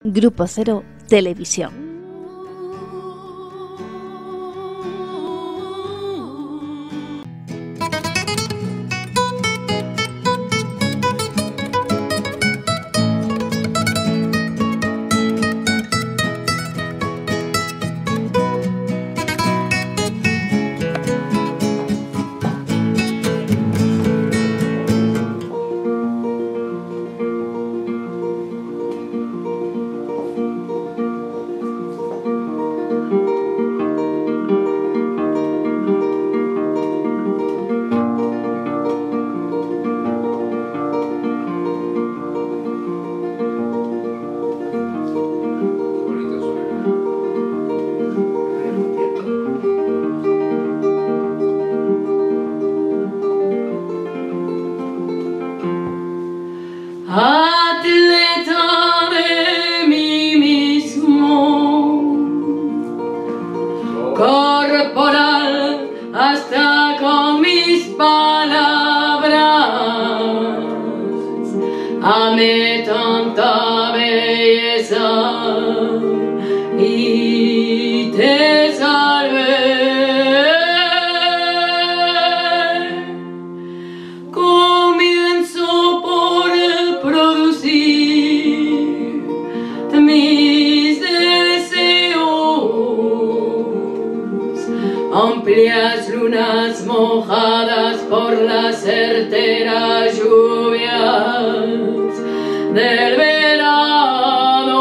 Grupo Cero Televisión. Atleta de mí mismo, corporal hasta con mis palabras, amé tanta belleza y te salvé. Mis deseos, amplias lunas mojadas por las certeras lluvias del verano,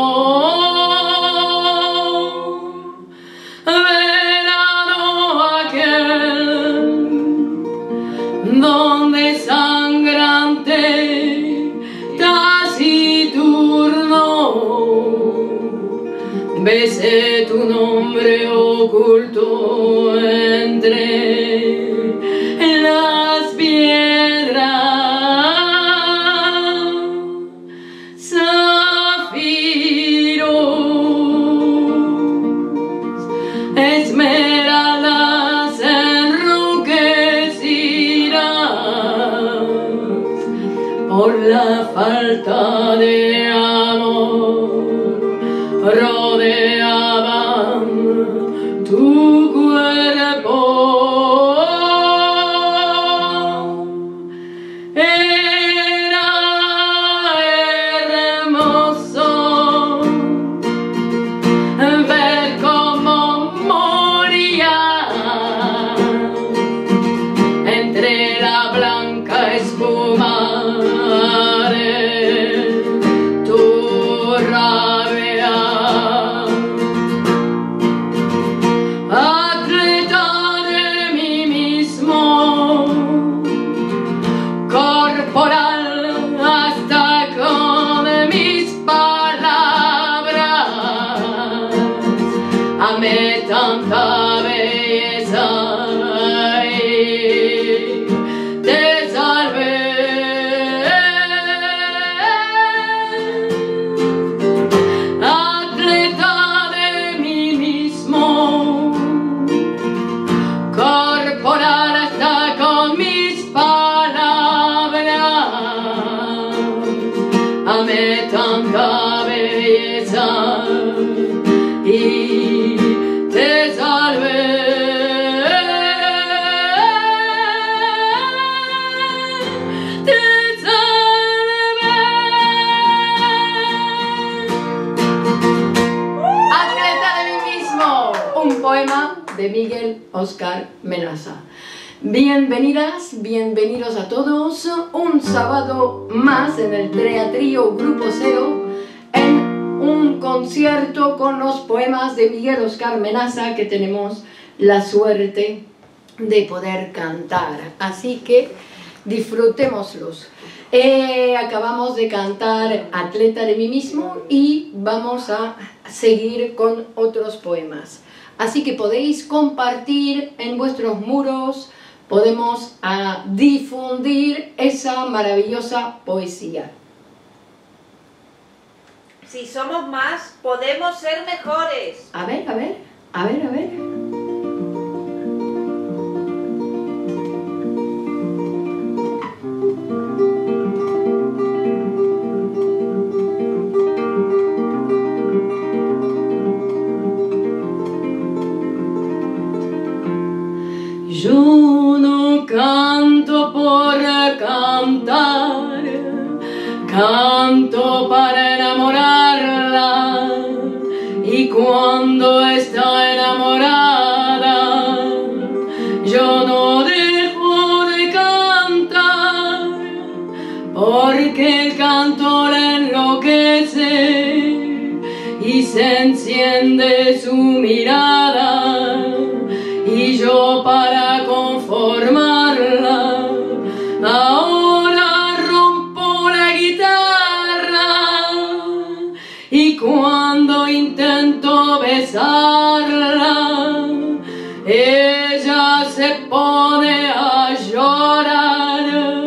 verano aquel donde sangrante taciturno besé tu nombre oculto entre las piedras, zafiros, esmeraldas enronquecidas por la falta de amor, rodeaban tu cuerpo. Era hermoso ver cómo moría entre la blanca espuma de tu rabia. Atleta de mí mismo, corporal hasta con mis palabras, amé tanta belleza y te salvé. Atleta de mí mismo, corporal hasta con mis palabras, amé tanta belleza y te salvé. Te salvé. Atleta de mí mismo, un poema de Miguel Óscar Menaza. Bienvenidas, bienvenidos a todos, un sábado más en el Teatrillo Grupo Cero, en un concierto con los poemas de Miguel Óscar Menaza que tenemos la suerte de poder cantar, así que disfrutémoslos. Acabamos de cantar Atleta de mí mismo y vamos a seguir con otros poemas, así que podéis compartir en vuestros muros, podemos difundir esa maravillosa poesía. Si somos más, podemos ser mejores. A ver, a ver, a ver, a ver. canto para enamorarla, y cuando está enamorada yo no dejo de cantar, porque el canto la enloquece y se enciende su mirada, y yo para conformarla ahora rompo la guitarra, y cuando intento besarla ella se pone a llorar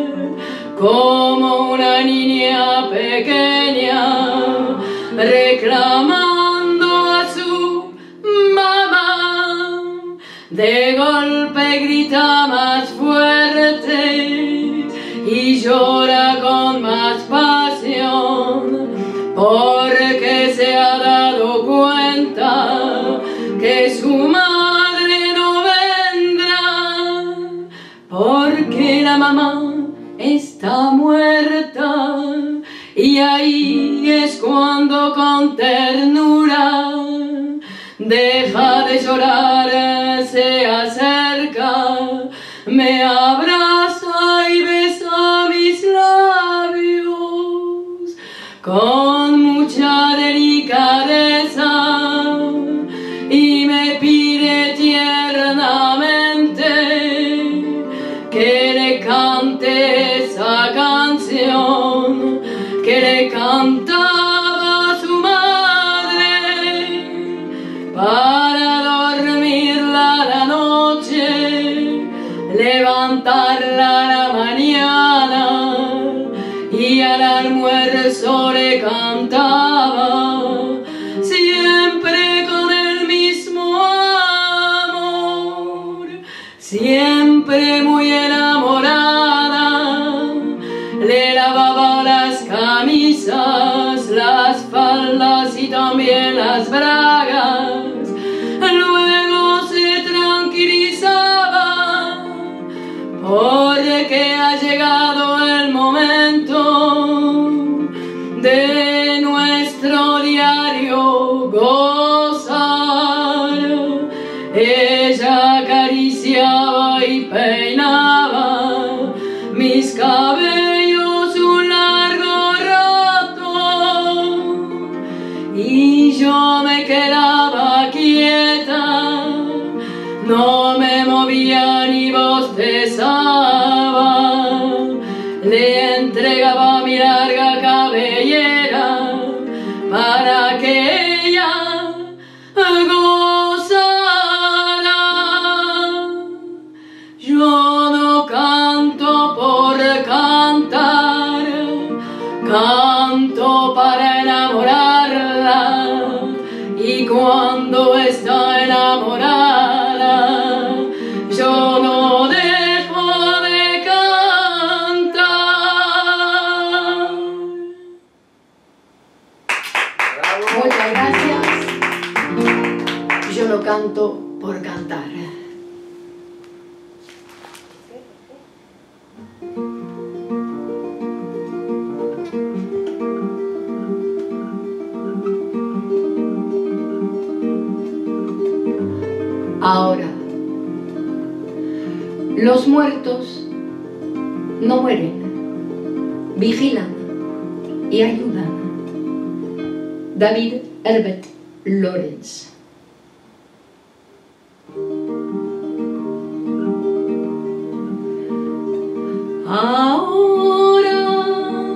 como una niña pequeña reclamando a su mamá. De golpe grita más fuerte y llora con más pasión, porque se ha dado cuenta que su madre no vendrá, porque la mamá está muerta. Y ahí es cuando con ternura deja de llorar, se acerca, me abraza y besa mis labios con mucha delicadeza, y me pide tiernamente que le cante esa canción que le cantaba su madre para dormirla la noche, levantarla a la mañana, y al almuerzo le cantaba siempre con el mismo amor, siempre muy enamorada. Le lavaba las camisas, las faldas y también las bragas. Luego se tranquilizaba, porque ha llegado el momento de nuestro diario gozar. Ella acariciaba y peinaba mis cabellos un largo rato, y yo me quedaba quieta, no me movía ni bostezaba, le entregaba mi larga cabellera para que ella gozara. Yo no canto por cantar, canto para enamorarla, y cuando está enamorada yo no dejo de cantar. ¡Bravo! Muchas gracias. Yo no canto por cantar. Ahora, los muertos no mueren, vigilan y ayudan. David Herbert Lawrence. Ahora,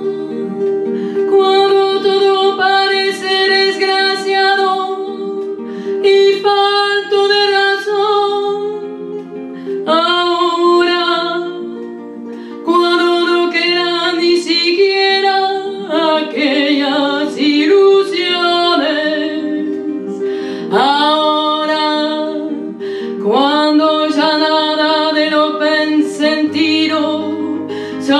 cuando todo parece desgraciado y falto de razón, ahora, cuando no quedan ni siquiera aquellas ilusiones, ahora, cuando ya nada de lo pensentido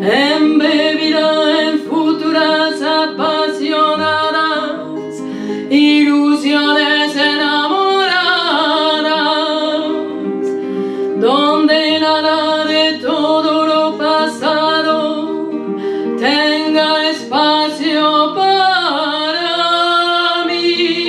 embebida en futuras apasionadas ilusiones enamoradas, donde nada de todo lo pasado tenga espacio para mí,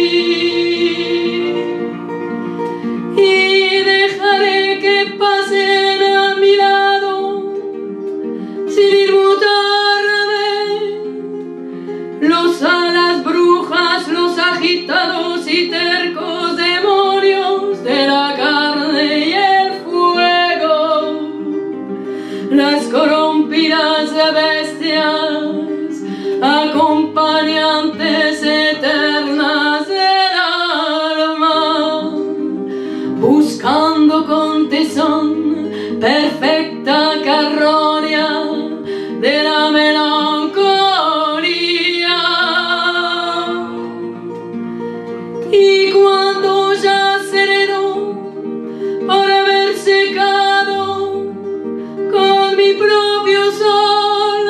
y dejaré que pasen a mi lado sin inmutarme los alas brujas, los agitados y tercos demonios de la carne y el fuego, las corrompidas bestias, acompañantes eternas del alma, buscando con tesón perfecta carroña de la melancolía. Y cuando ya sereno por haber secado con mi propio sol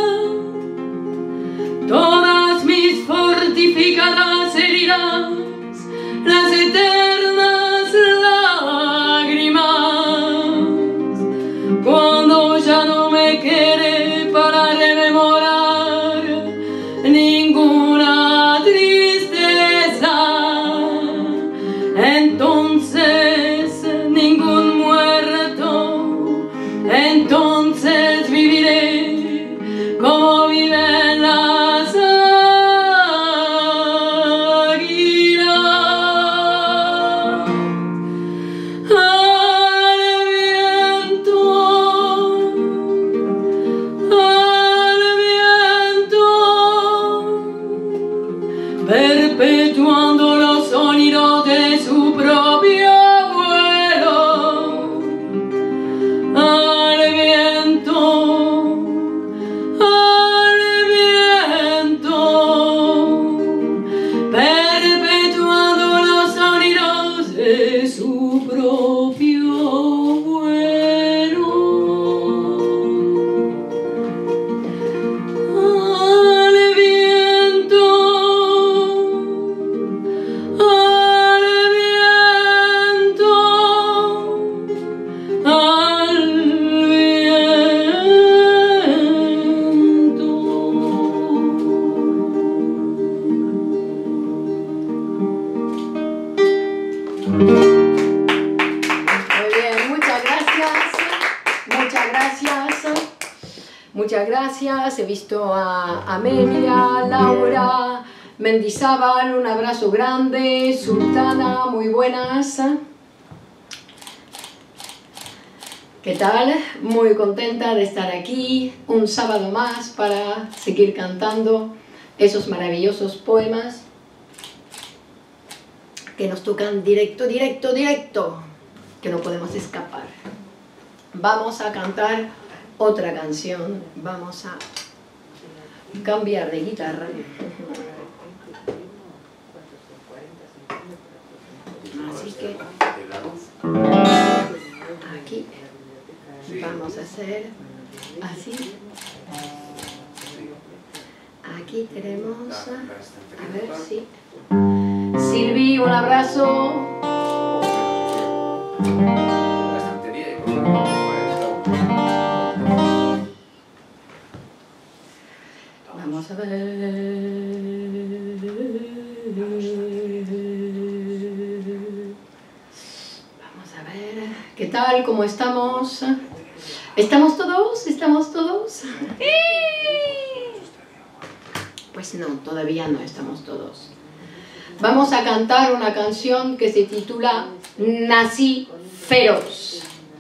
todas mis fortificadas heridas, las eternas lágrimas, cuando ya no me quede para rememorar ninguna tristeza, entonces ningún muerto, entonces viviré como viven las águilas. Al viento, perpetuando los sonidos de su propio vuelo. Al viento, perpetuando los sonidos de su propio vuelo. Al viento, al viento, al viento. Muy bien, muchas gracias, muchas gracias, muchas gracias. He visto a Amelia, Laura, Mendizábal, un abrazo grande, Sultana, muy buenas. ¿Qué tal? Muy contenta de estar aquí un sábado más para seguir cantando esos maravillosos poemas que nos tocan directo, directo, directo, que no podemos escapar. Vamos a cantar otra canción, vamos a cambiar de guitarra. Así que aquí vamos a hacer así. Aquí tenemos, a ver si... Silvi, un abrazo. Vamos a ver. Vamos a ver. ¿Qué tal? ¿Cómo estamos? ¿Estamos todos? ¿Estamos todos? Pues no, todavía no estamos todos. Vamos a cantar una canción que se titula Nací feroz.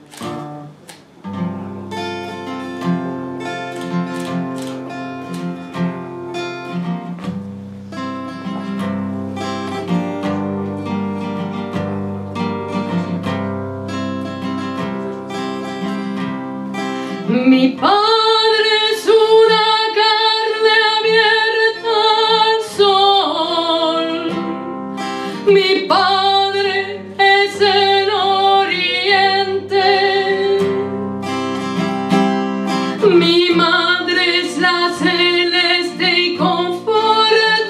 Mi padre es una carne abierta al sol. Mi padre es el oriente. Mi madre eres la celeste y confortable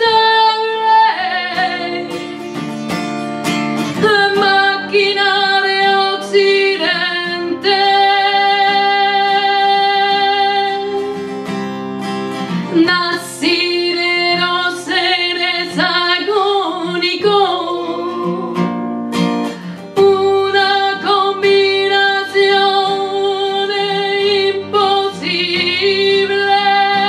máquina de occidente. Nací de los seres agónicos, una combinación imposible.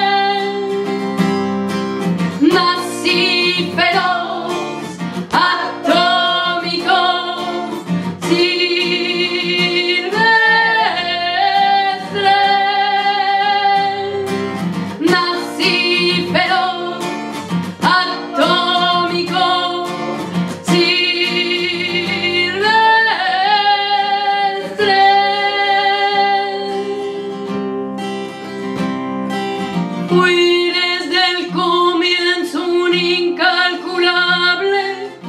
Nací feroz, atómico, silvestre. Nací feroz, atómico, silvestre. Fui desde el comienzo un incalculable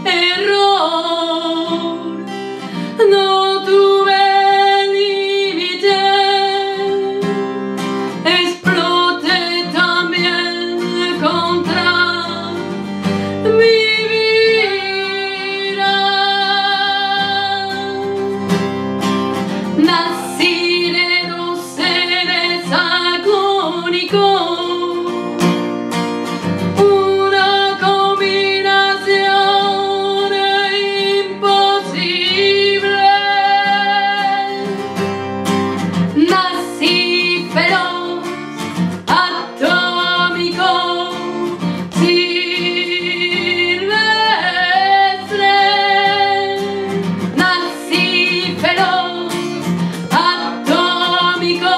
error. No tuve límite, exploté también contra mi vida. Nací de dos seres agónicos, una combinación imposible. Nací feroz, atómico, silvestre. Nací feroz, atómico,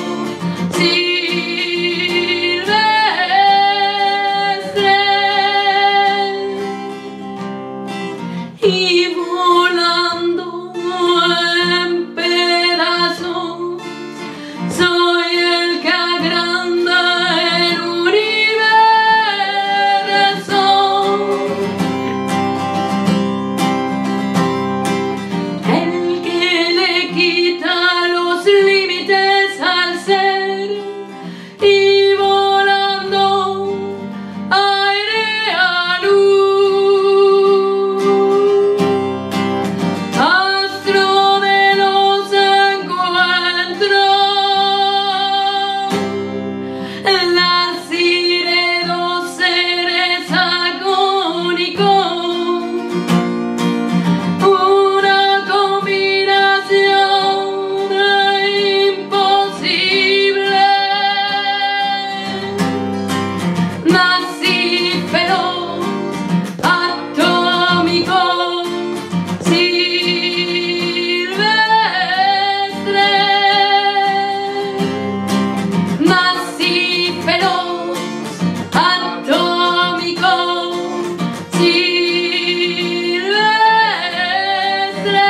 silvestre. Y volando en pedazos, soy el que agranda el universo. El que le quita los límites al ser y volando aire a luz. Astro de los encuentros, nací de dos seres agónicos, una combinación imposible. Nací feroz, atómico, silvestre. Nací feroz, atómico, silvestre.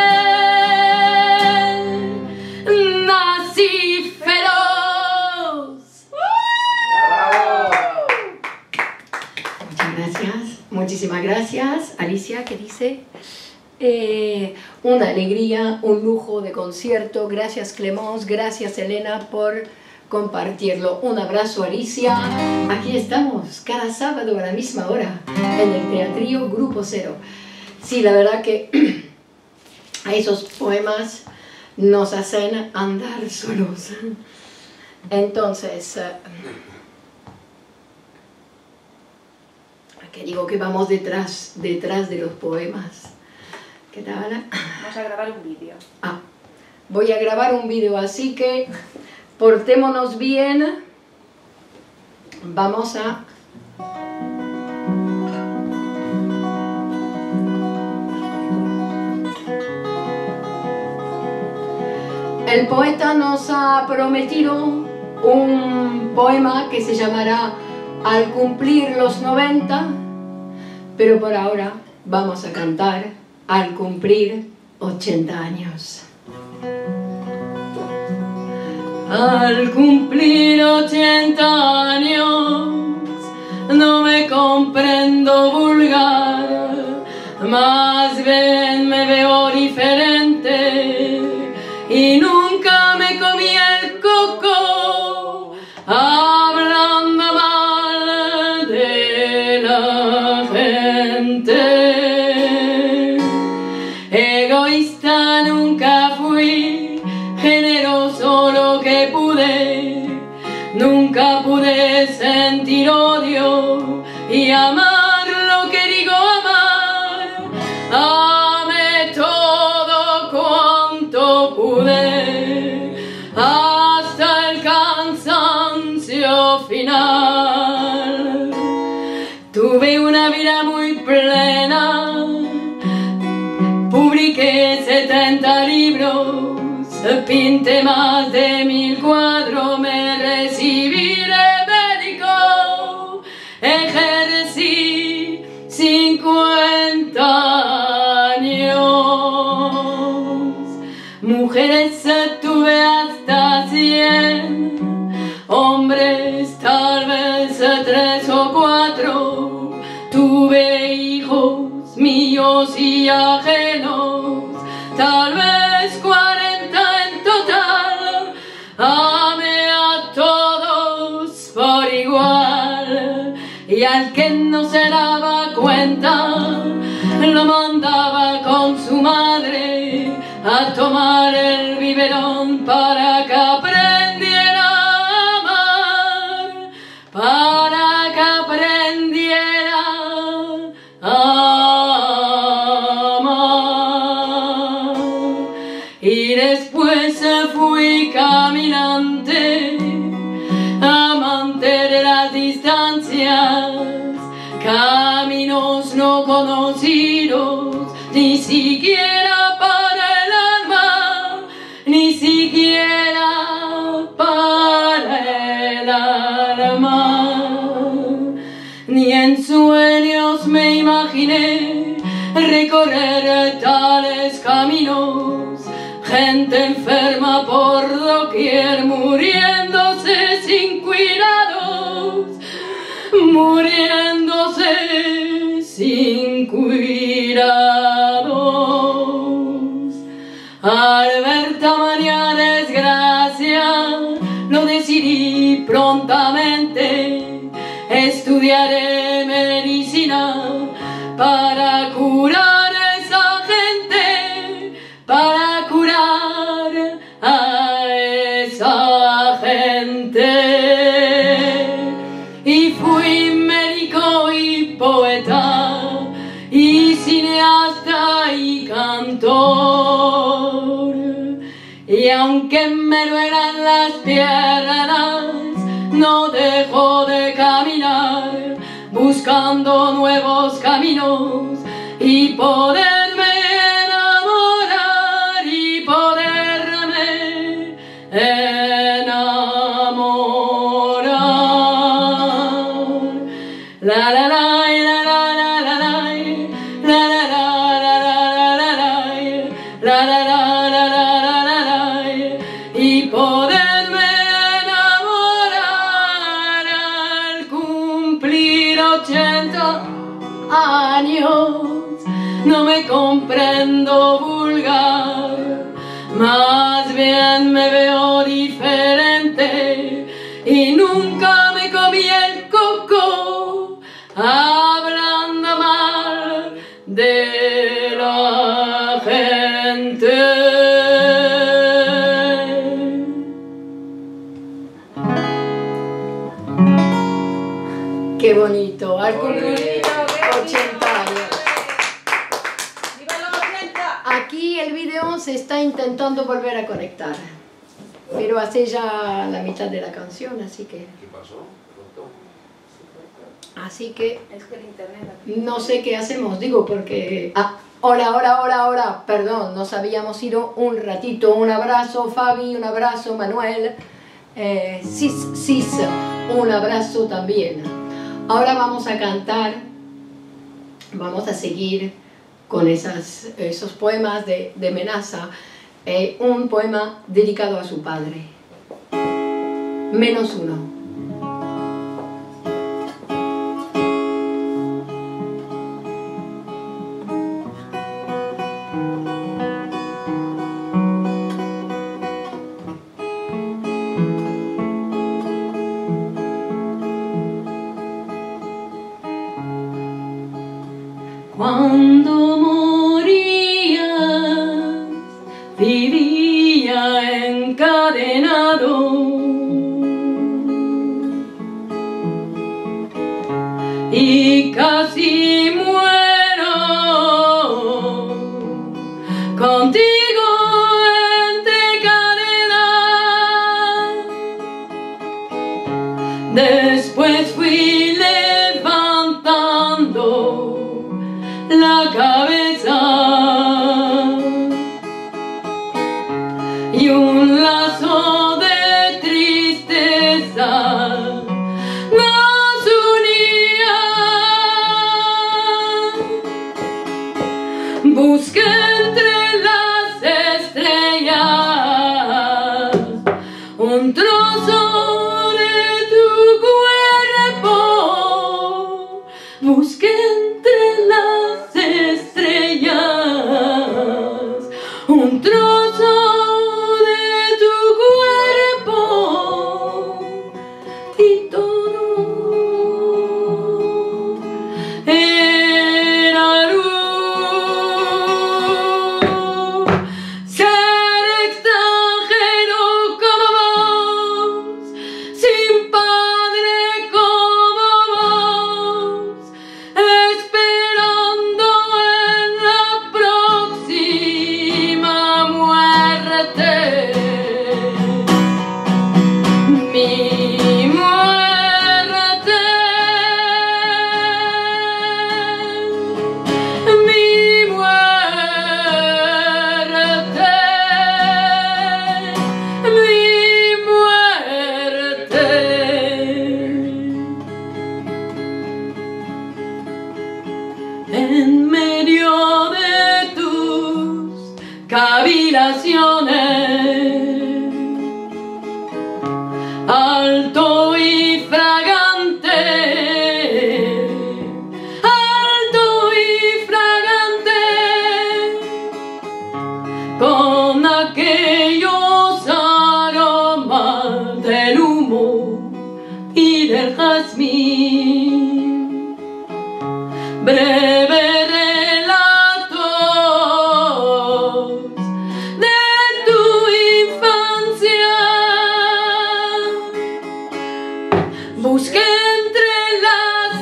Nací feroz. Muchas gracias, muchísimas gracias. Alicia, ¿qué dice? Una alegría, un lujo de concierto. Gracias Clemence, gracias Elena por compartirlo. Un abrazo Alicia. Aquí estamos cada sábado a la misma hora en el Teatrillo Grupo Cero. Sí, la verdad que esos poemas nos hacen andar solos. Entonces, que digo que vamos detrás de los poemas. ¿Qué tal? Vamos a grabar un vídeo. Voy a grabar un vídeo, así que portémonos bien. Vamos a... El poeta nos ha prometido un poema que se llamará Al cumplir los 90, pero por ahora vamos a cantar Al cumplir 80 años. Al cumplir 80 años no me comprendo vulgar, más bien me veo diferente y nunca me comí el coco. pude sentir odio y amar lo que digo amar. Amé todo cuanto pude hasta el cansancio final. Tuve una vida muy plena, publiqué 70 libros, pinté más de 1000 cuadros, me recibí de médico, ejercí 50 años. Mujeres tuve hasta 100, hombres tal vez 3 o 4. Tuve hijos míos y ajenos, tal vez 40 en total. Amé a todos por igual, y al que no se daba cuenta lo mandaba con su madre a tomar el biberón para que aprendiera a amar, para que aprendiera a amar. Y después fui caminante, amante de las distancias, caminos no conocidos, ni siquiera para el alma, ni siquiera para el alma. Ni en sueños me imaginé recorrer tales caminos, gente enferma por doquier, muriéndose sin cuidados, muriéndose sin cuidados. Al ver tamaña desgracia, lo decidí prontamente, estudiaré medicina para curar a esa gente, para curar a esa gente. Y fui médico y poeta, y cineasta y cantor. Y aunque me duelan las piernas, no dejo de caminar, buscando nuevos caminos y poderme enamorar, y poderme enamorar. La la la. Y poderme enamorar al cumplir 80 años. No me comprendo vulgar, más bien me veo diferente, y nunca me comí el coco hablando mal de la gente. Qué bonito, al cumplir 80 años. ¡Viva los 80! Aquí el video se está intentando volver a conectar, pero hace ya la mitad de la canción, así que... ¿Qué pasó? Así que Es que el internet... no sé qué hacemos, digo, porque... Hola, perdón, nos habíamos ido un ratito. Un abrazo Fabi, un abrazo Manuel, Cis, un abrazo también. Ahora vamos a cantar, vamos a seguir con esos poemas de Menaza, un poema dedicado a su padre, -1. Cuando morías, vivía encadenado y casi muero contigo entre cadenas. Después fui levantando la cabeza y un lazo de tristeza nos unía. Busqué entre las estrellas un trozo de tu cuerpo. Busqué entre las estrellas un trozo de tu cuerpo y todo era luz. Ser extranjero como vos, sin padre como vos, esperando en la próxima muerte. Mi muerte, mi muerte, mi muerte. En medio de tus cavilaciones, alto y fragante, alto y fragante, con aquellos aromas del humo y del jazmín. Breve relatos de tu infancia. Busqué entre las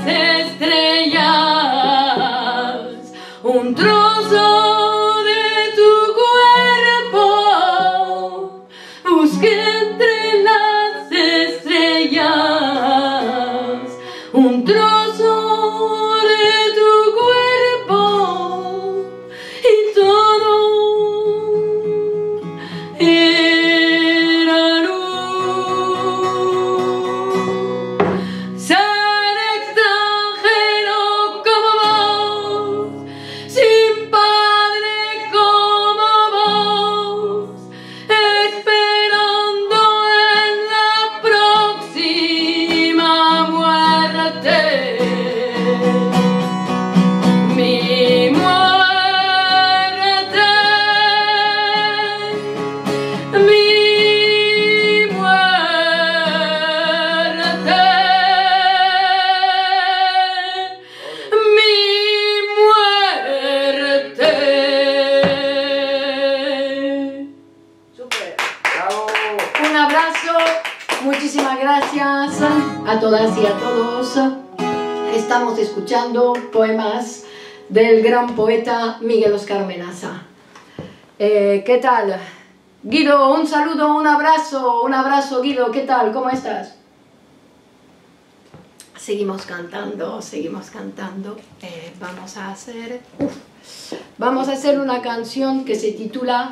estrellas un trozo de tu cuerpo. Busqué entre las estrellas un trozo de tu cuerpo y todo era luz. Ser extranjero como vos, sin padre como vos, esperando en la próxima muerte. Mi muerte, mi muerte, mi muerte. Súper. ¡Bravo! Un abrazo, muchísimas gracias a todas y a todos. Estamos escuchando poemas del gran poeta Miguel Óscar Menaza. ¿Qué tal? Guido, un saludo, un abrazo Guido, ¿qué tal? ¿Cómo estás? Seguimos cantando, seguimos cantando. Vamos a hacer una canción que se titula...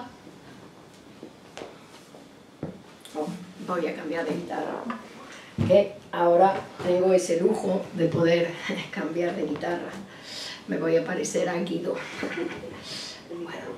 Voy a cambiar de guitarra, que ahora tengo ese lujo de poder cambiar de guitarra. Me voy a parecer a Guido. Bueno.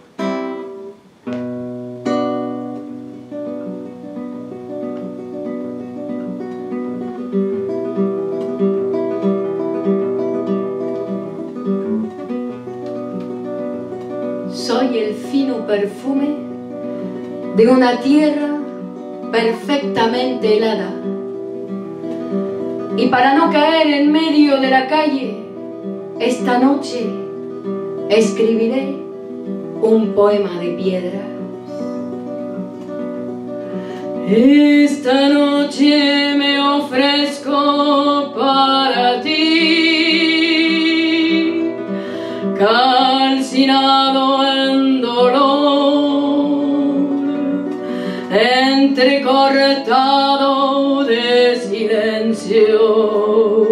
Soy el fino perfume de una tierra perfectamente helada, y para no caer en medio de la calle, esta noche escribiré un poema de piedras. Esta noche me ofrezco para ti. calcinado en dolor, entrecortado de silencios.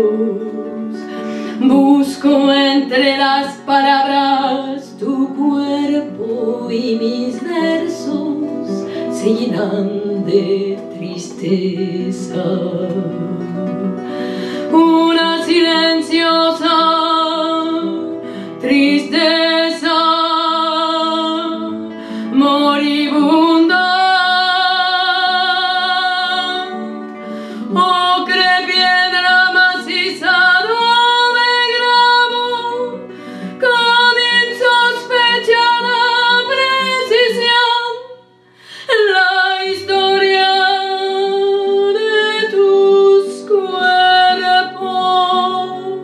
Busco entre las palabras tu cuerpo y mis versos se llenan de tristeza. Una silenciosa tristeza moribunda, ocre piedra maciza de gramo, con insospechada precisión, la historia de tus cuerpos,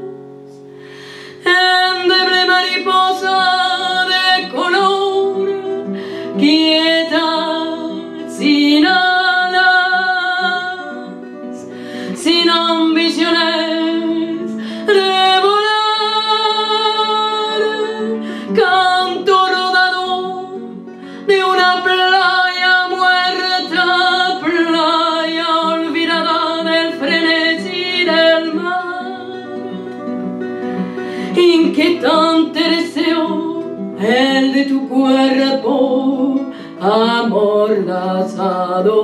endeble mariposa de color, quieta, sin alas, sin ambiciones de volar, canto rodado de una playa muerta, playa olvidada del frenesí del mar. Inquietante deseo el de tu cuerpo amordazado,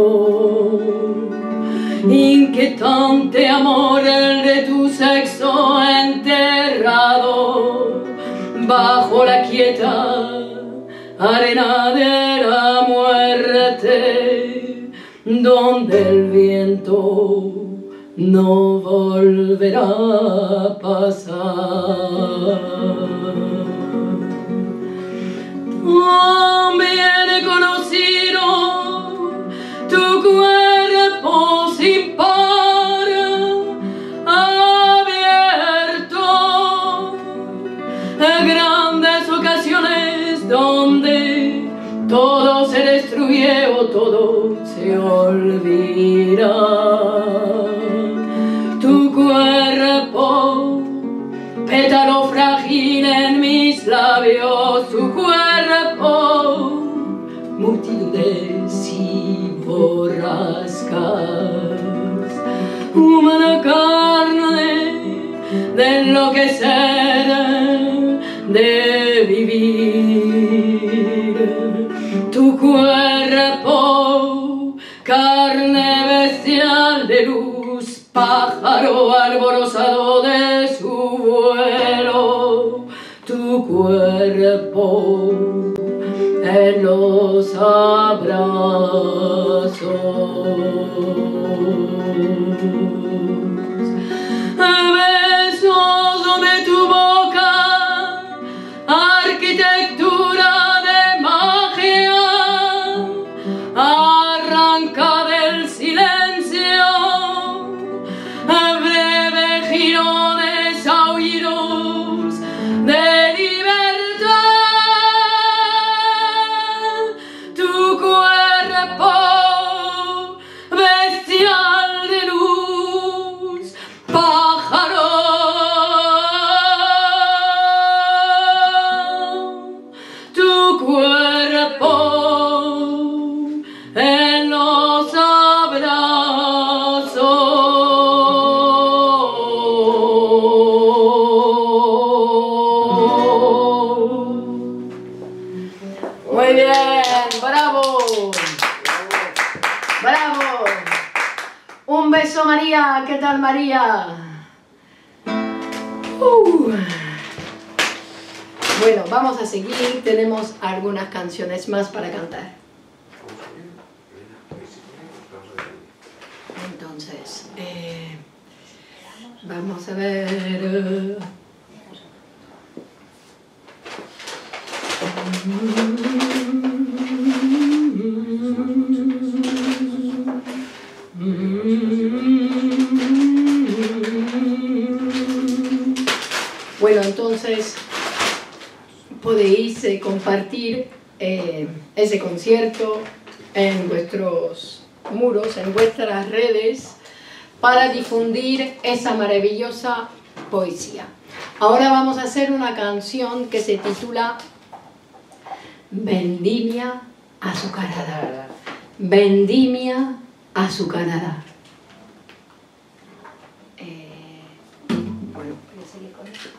inquietante amor el de tu sexo enterrado bajo la quieta arena de la muerte, donde el viento no volverá a pasar. También he conocido tu cuerpo sin par, abierto en grandes ocasiones donde todo se destruye o todo se olvida. Tu cuerpo, pétalo frágil en mis labios, tu cuerpo, multitudes y borrascas, humana carne de enloquecer, de vivir. Tu cuerpo, carne bestial de luz, pájaro alborozado de su vuelo. Tu cuerpo en los abrazos, besos de tu boca, arquitectura de magia, arranca del silencio, breve girones aullidos de libertad. Tu cuerpo bestial de luz, pájaro, tu cuerpo en los abrazos. Muy bien, bravo, bravo. Un beso, María. ¿Qué tal, María? Bueno, vamos a seguir. Tenemos algunas canciones más para cantar. Entonces, vamos a ver. Bueno, entonces podéis compartir ese concierto en vuestros muros, en vuestras redes, para difundir esa maravillosa poesía. Ahora vamos a hacer una canción que se titula vendimia azucarada. Vendimia azucarada. Bueno, voy a seguir con esto.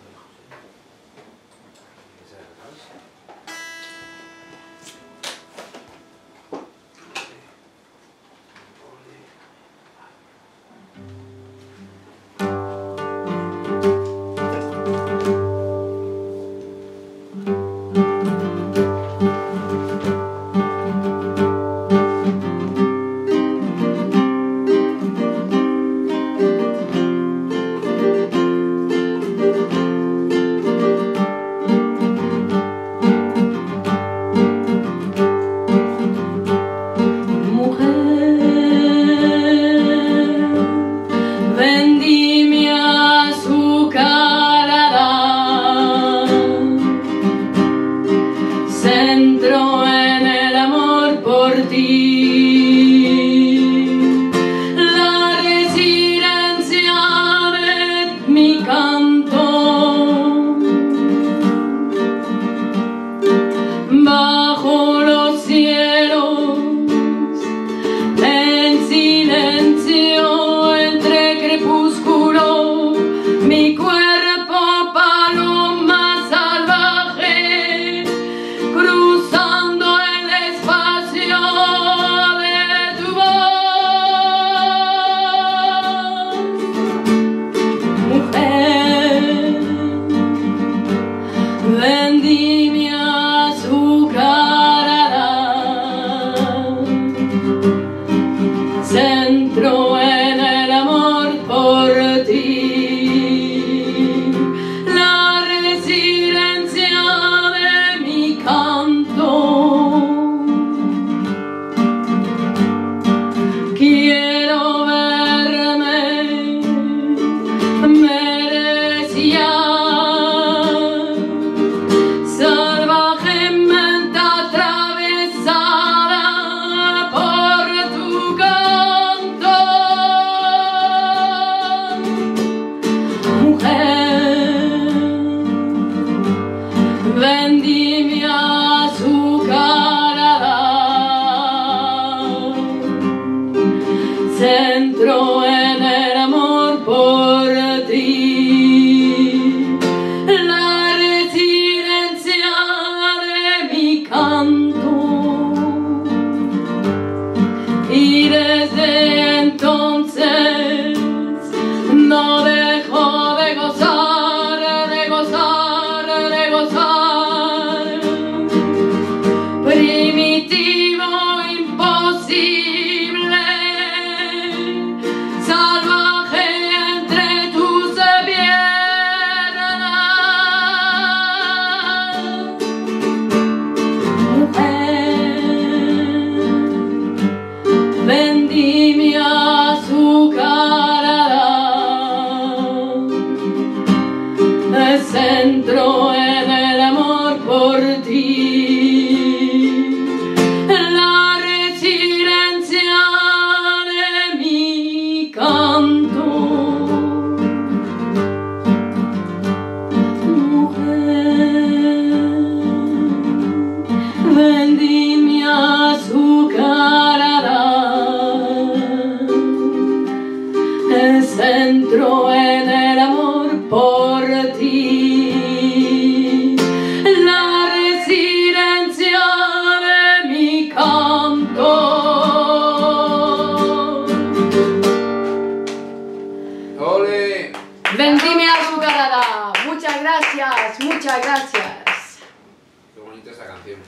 Muchas gracias. Qué bonita esa canción.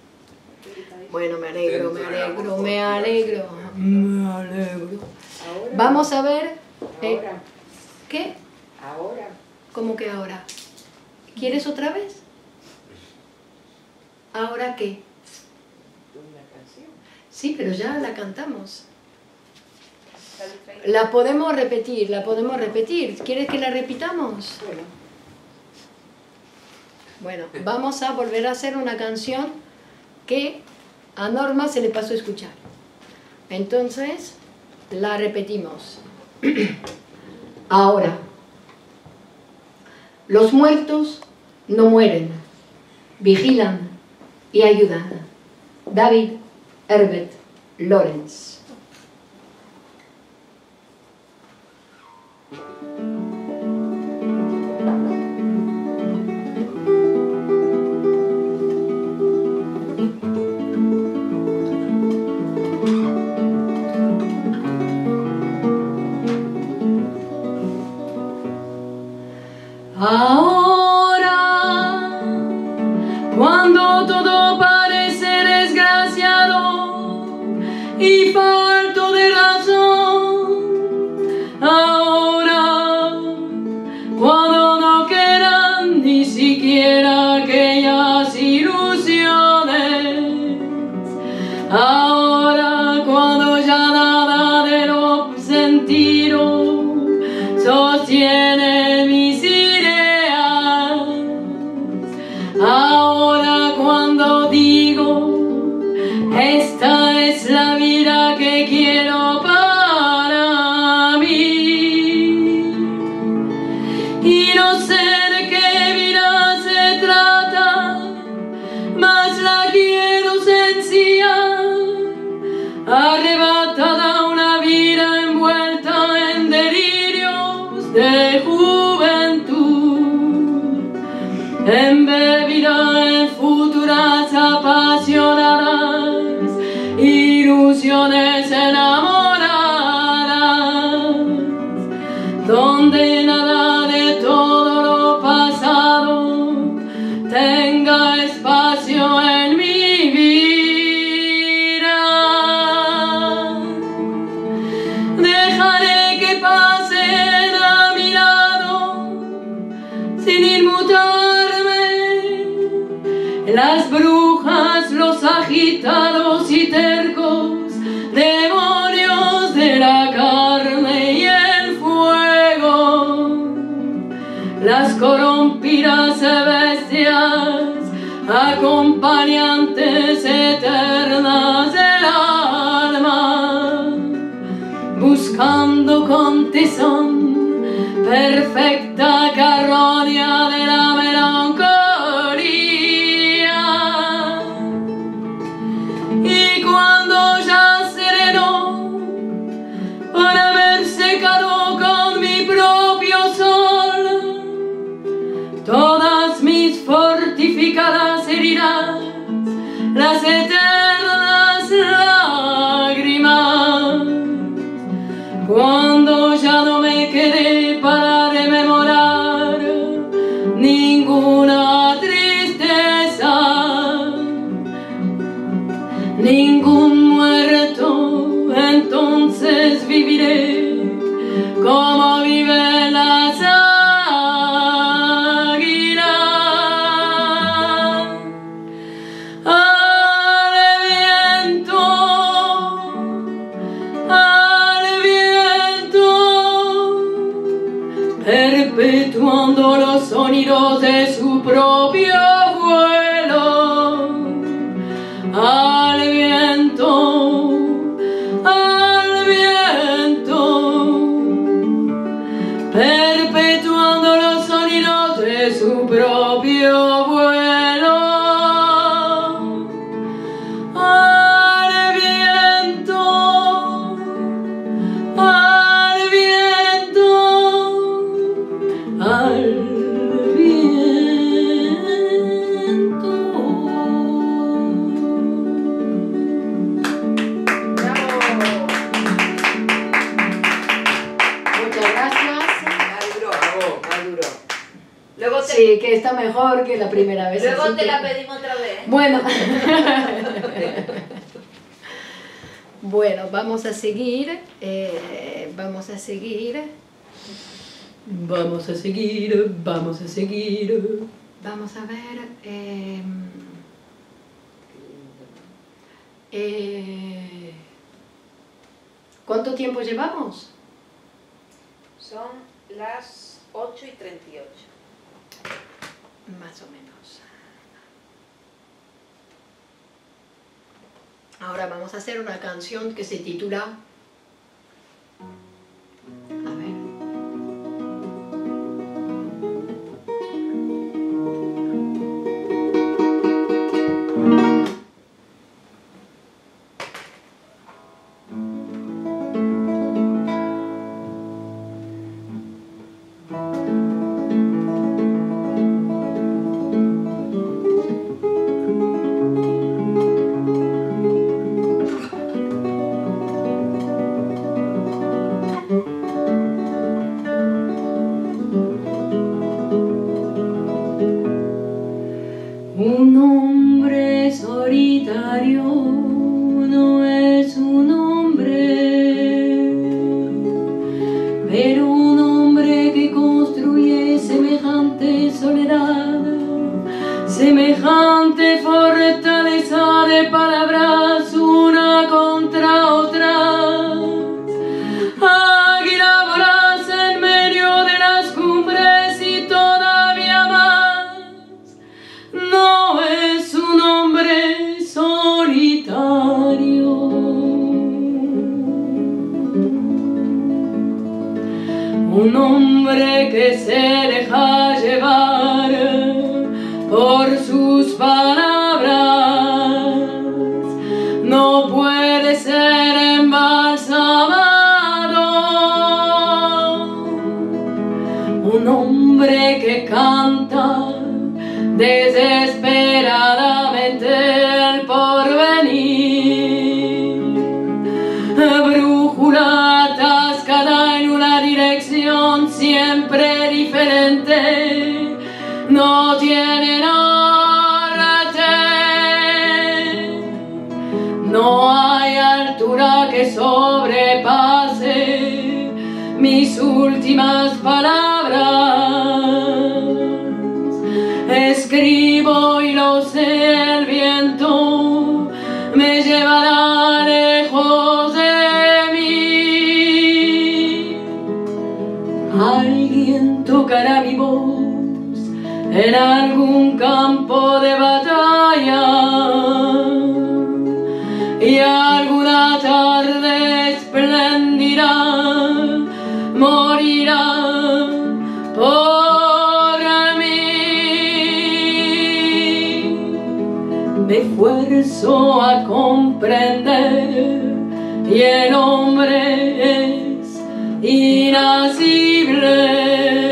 Bueno, me alegro. Vamos a ver. Ahora. ¿Qué? Ahora. ¿Cómo que ahora? ¿Quieres otra vez? ¿Ahora qué? Una canción. Sí, pero ya la cantamos. La podemos repetir. ¿Quieres que la repitamos? Bueno, vamos a volver a hacer una canción que a Norma se le pasó a escuchar. Entonces, la repetimos. Ahora, los muertos no mueren, vigilan y ayuda. David Herbert Lawrence. Ahora, cuando todo parece desgraciado y falto de razón, ahora, cuando no quedan ni siquiera aquellas ilusiones, ahora, cuando ya nada de lo sentido sostiene mis ideas, ahora cuando digo esta es la vida que quiero para mí, y no sé de qué vida se trata, mas la quiero sencilla, arrebatada una vida envuelta en delirios de juventud, embebida en futuras apasionadas ilusiones enamoradas, donde nada de todo lo pasado tenga espacio en mi vida. Dejaré que pasen a mi lado sin inmutarme las brujas, los agitados y tercos demonios de la carne y el fuego, las corrompidas bestias acompañantes eternas del alma, buscando con tesón perfecta carroña de la melancolía. Y cuando ya sereno por haber secado con mi propio sol todas mis fortificadas heridas, las eternas lágrimas, cuando ya no me quedé para rememorar ninguna tristeza, ningún muerto, entonces viviré como viven las águilas. Al viento, perpetuando los sonidos de su propio vuelo, al viento, perpetuando los sonidos de su propio vuelo, al viento, al viento, al viento. Muchas gracias. Maduro. Luego te, Sí, que está mejor que la primera vez. luego así te que- la pedimos otra vez. Bueno. Bueno, vamos a seguir. Vamos a seguir. Vamos a seguir. Vamos a seguir. Vamos a ver. ¿Cuánto tiempo llevamos? Son las 8:38. Más o menos. Ahora vamos a hacer una canción que se titula... A ver. hombre que se deja llevar por sus palabras no puede ser embalsamado. Un hombre que canta desesperadamente el porvenir, brújula atascada en una dirección siempre diferente, no tiene norte, no hay altura que sobrepase mis últimas palabras. Escribo y lo sé, el viento me llevará lejos de mí. Alguien tocará mi voz en algún campo de batalla y alguna tarde espléndida morirá por mí. Me esfuerzo a comprender y el hombre es inasible.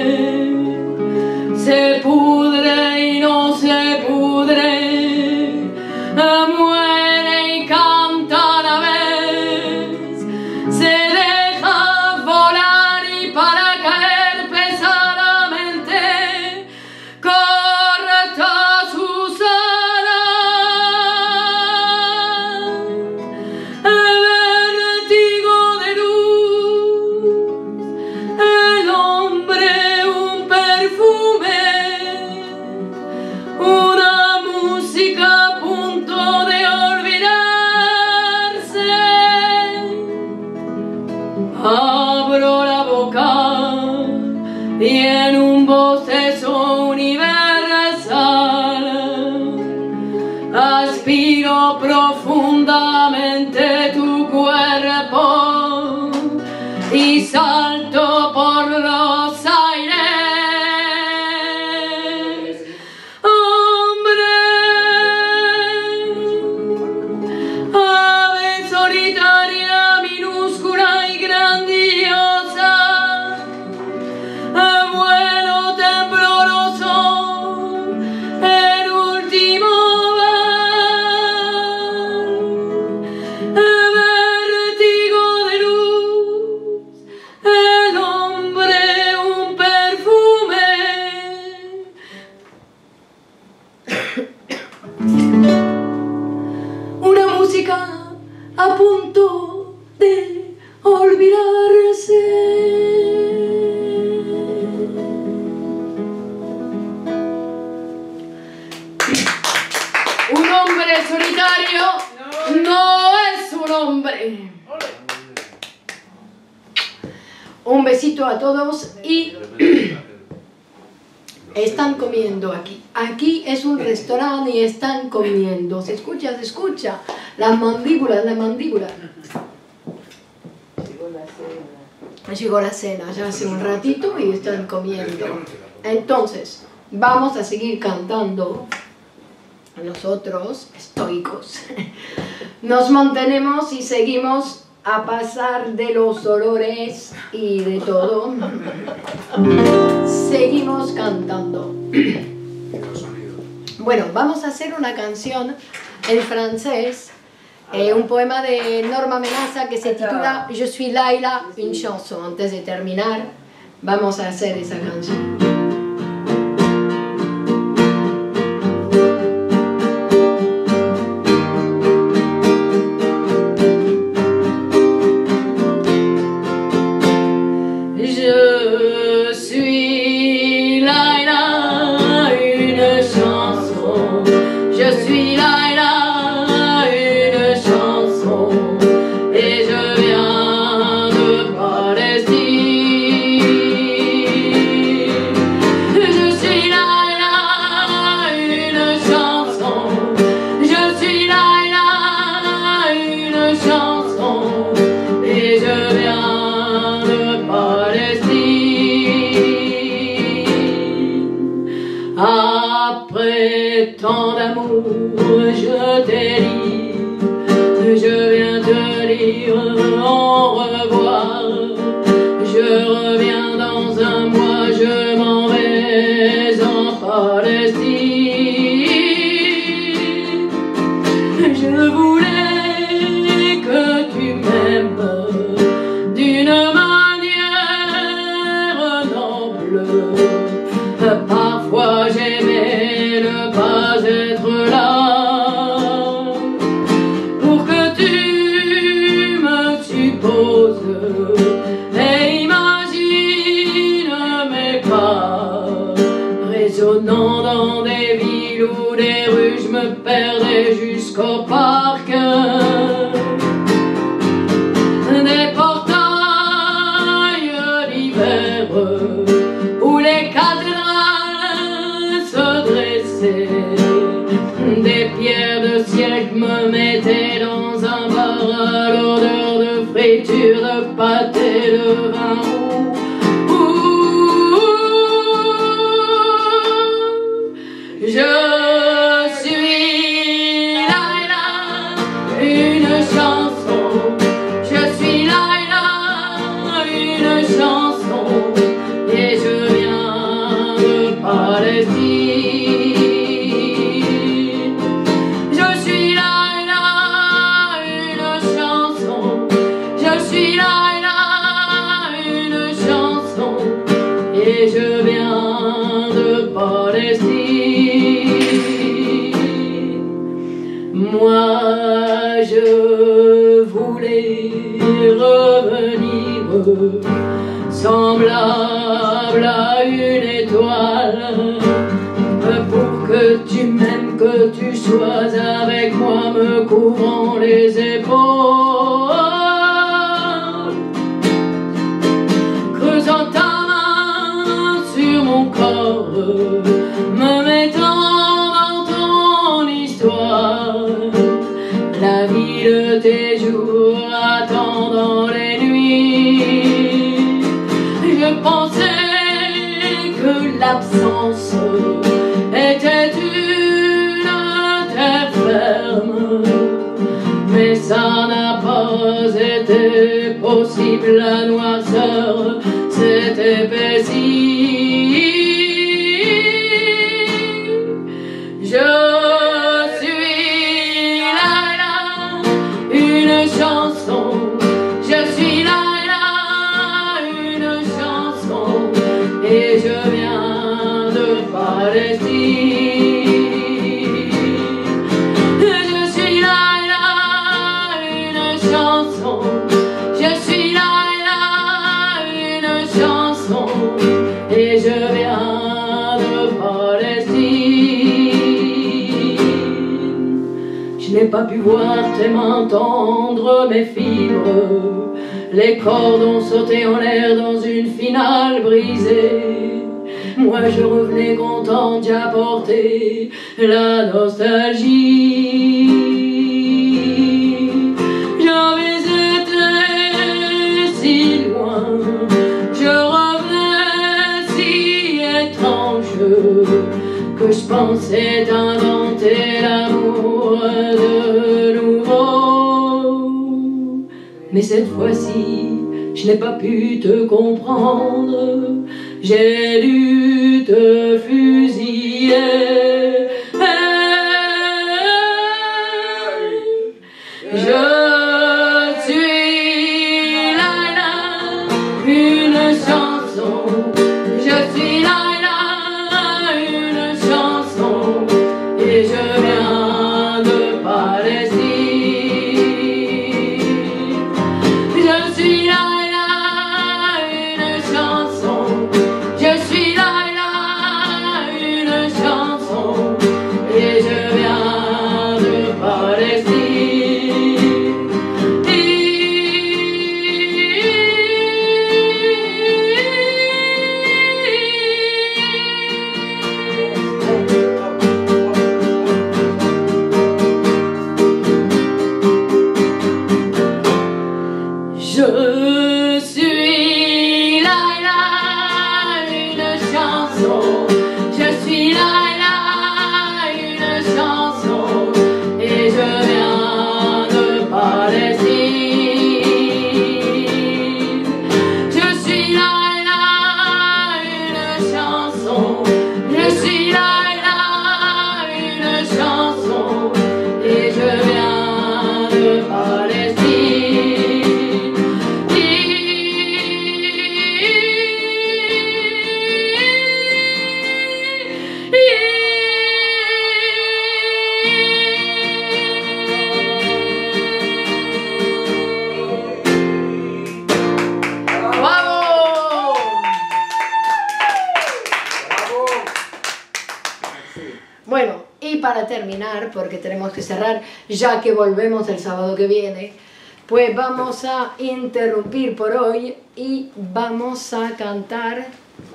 Se pudre y no se pudre, muere y canta a la vez, se deja volar y para caer pesadamente corta sus alas. Vértigo de luz, el hombre un perfume, una música a punto de olvidarse. Abro la boca y en un bostezo universal aspiro profundamente tu cuerpo y salto por los aires. Hombre, ave solitaria, minúscula y grandiosa, vuelo tembloroso, el último vértigo de luz, el hombre un perfume. Una música a punto de olvidarse. Un hombre solitario no es un hombre. Un besito a todos y están comiendo aquí. Aquí es un restaurante y están comiendo. Se escucha, se escucha. Las mandíbulas, las mandíbulas. Llegó la cena ya hace un ratito y están comiendo. Entonces, vamos a seguir cantando. Nosotros, estoicos, nos mantenemos y seguimos a pasar de los olores y de todo. Seguimos cantando. Bueno, vamos a hacer una canción en francés, un poema de Norma Menaza que se titula Je suis Laila, une chanson. Antes de terminar, vamos a hacer esa canción. Je suis Laila, une chanson. Je suis Laila, une chanson. Et je viens de Palestine. et tant d'amour je t'ai dit. Je viens te dire au revoir. Je reviens dans un mois, je m'en vais en Palestine. Je voulais que tu m'aimes d'une manière noble. Parfois j'aimais ne pas être là pour que tu me supposes et imagine mes pas résonnant dans des villes ou des rues. Je me perdais jusqu'au parc, des portails d'hiver où les cathédrales se dressaient. Des pierres de siècle me mettaient dans un bar à l'odeur de friture, de pâté, de vin roux. Je suis Laila, une chanson. Je suis Laila, une chanson. Et je viens de Palestine. Je suis Laila, une chanson. Je suis Laila, une chanson. Et je viens de Palestine. Moi je voulais revenir semblable à une étoile, pour que tu m'aimes, que tu sois avec moi, me couvrant les épaules, creusant ta main sur mon corps, me mettant dans ton histoire. La vie de tes jours attendant les nuits. Je pensais que l'absence était une terre ferme, mais ça n'a pas été possible. La noirceur s'est épaissie. Je suis Laila, une chanson. Je suis Laila, une chanson. Et je viens de Palestine. Je suis Laila, une chanson. Je suis Laila, une chanson. Et je viens de Palestine. Je n'ai pas pu voir tes mains tendre, mes fibres. Les cordes ont sauté en l'air dans une finale brisée. Moi je revenais content d'y apporter la nostalgie. J'avais été si loin, je revenais si étrange, que je pensais inventer l'amour de nouveau. Mais cette fois-ci, je n'ai pas pu te comprendre. J'ai dû te fusiller. Je suis Laila, une chanson. Je suis Laila, une chanson. Et je viens de Palestine. Je suis Laila, une chanson. Je suis Laila. para terminar, porque tenemos que cerrar ya que volvemos el sábado que viene, pues vamos a interrumpir por hoy y vamos a cantar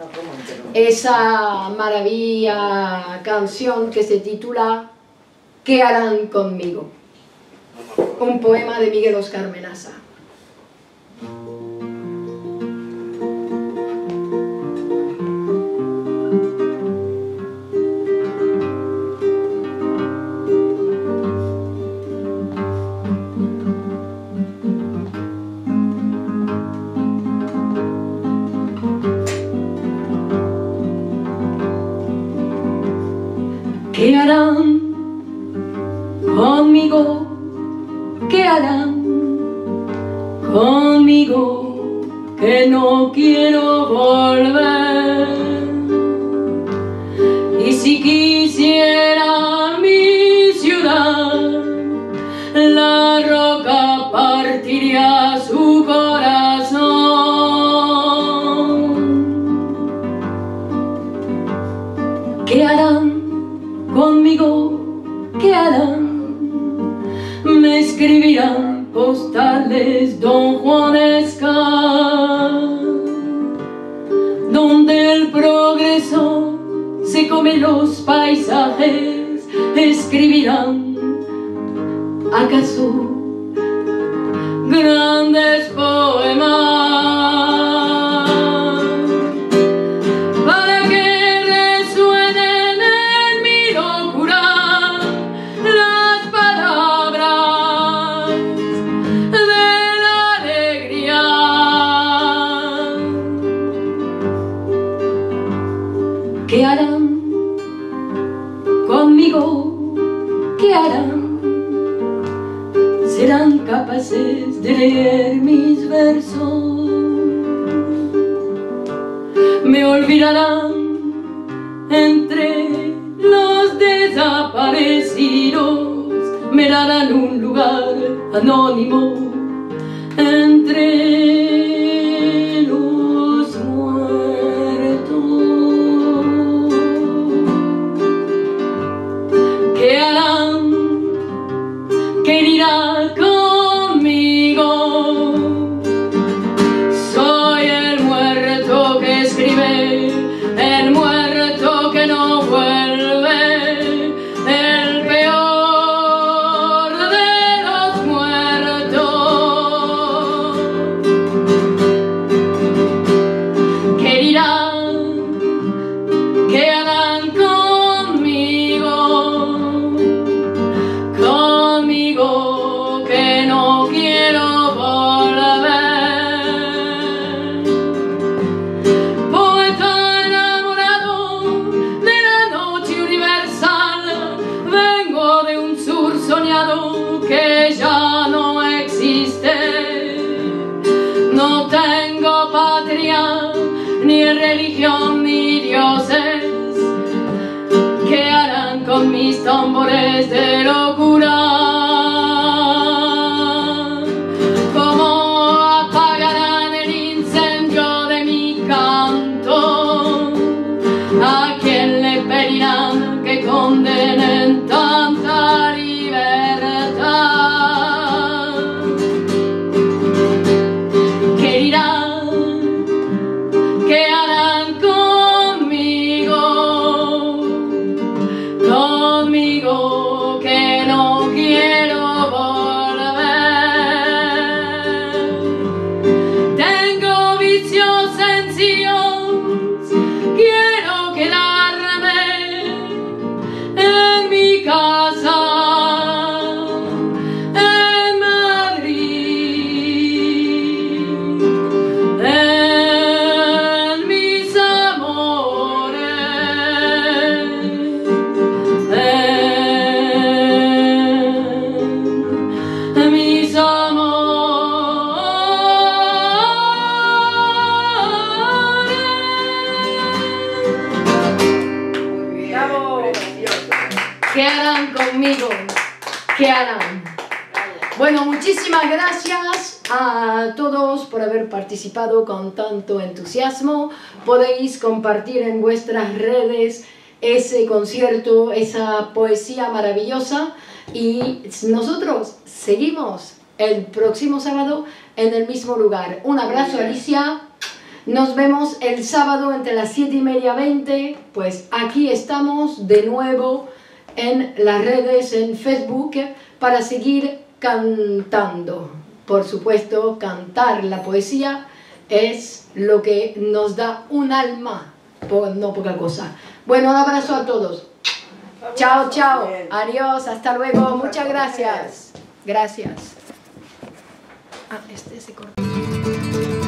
esa maravilla canción que se titula ¿Qué harán conmigo? Un poema de Miguel Óscar Menaza. ¿Qué harán conmigo? ¿Qué harán conmigo? Que no quiero volver. Y si quisiera mi ciudad, la roca partiría su corazón. ¿Qué harán conmigo? ¿Qué harán? Me escribirán postales don Juanesca, donde el progreso se come los paisajes. Escribirán acaso grandes poemas para que resuenen en mi locura las palabras de la alegría. ¿Qué harán conmigo? ¿Qué harán? Serán capaces de leer mis versos, me olvidarán entre los desaparecidos, me darán un lugar anónimo entre los muertos. ¿Qué harán? ¿Qué dirá conmigo? Soy el muerto que escribe, el muerto que no vuelve, el peor de los muertos. ¿Qué dirán? ¿Qué harán conmigo? Conmigo que no quiero volver. Poeta enamorado de la noche universal, vengo de un sur soñado que ya no existe. No tengo patria, ni religión, ni dioses. ¿Qué harán con mis tambores de locura? ¿Cómo apagarán el incendio de mi canto? ¿A quién le pedirán que condenen tanta libertad? ¿Qué dirán? ¿Qué harán conmigo? Conmigo que no quiero volver. Tengo vicios sencillos, quiero quedarme en mi casa, en Madrid, en mis amores. Mis amores. ¡Bravo! ¿Qué harán conmigo? ¿Qué harán? Bueno, muchísimas gracias a todos por haber participado con tanto entusiasmo. Podéis compartir en vuestras redes ese concierto, esa poesía maravillosa, y nosotros seguimos el próximo sábado en el mismo lugar. Un abrazo, Alicia. Nos vemos el sábado entre las 7:30 y 20. Pues aquí estamos de nuevo en las redes, en Facebook, para seguir cantando. Por supuesto, cantar la poesía es lo que nos da un alma, no poca cosa. Bueno, un abrazo a todos. Chao, chao. Adiós, hasta luego. Muchas gracias. Gracias. Ah, este se corta.